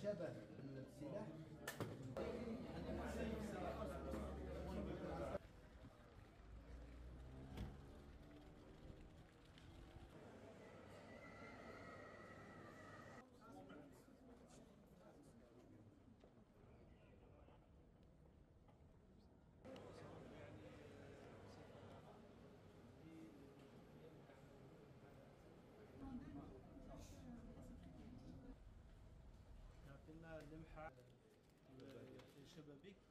شبه السلاح. يعطينا لمحة الشبابيك.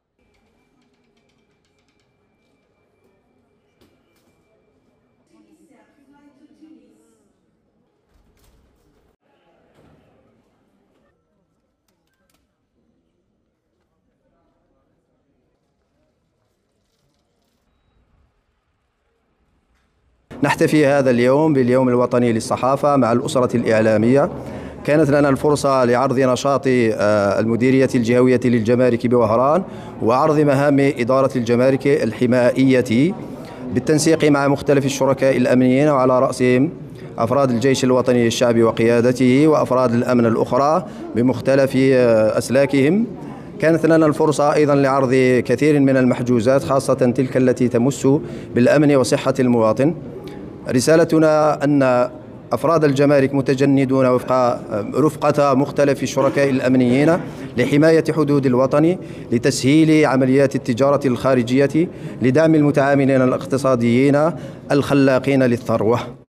نحتفي هذا اليوم باليوم الوطني للصحافة مع الأسرة الإعلامية. كانت لنا الفرصة لعرض نشاط المديرية الجهوية للجمارك بوهران وعرض مهام إدارة الجمارك الحمائية بالتنسيق مع مختلف الشركاء الأمنيين، وعلى رأسهم أفراد الجيش الوطني الشعبي وقيادته وأفراد الأمن الأخرى بمختلف أسلاكهم. كانت لنا الفرصة أيضا لعرض كثير من المحجوزات، خاصة تلك التي تمس بالأمن وصحة المواطن. رسالتنا أن أفراد الجمارك متجندون وفق رفقة مختلف الشركاء الأمنيين لحماية حدود الوطن، لتسهيل عمليات التجارة الخارجية، لدعم المتعاملين الاقتصاديين الخلاقين للثروة.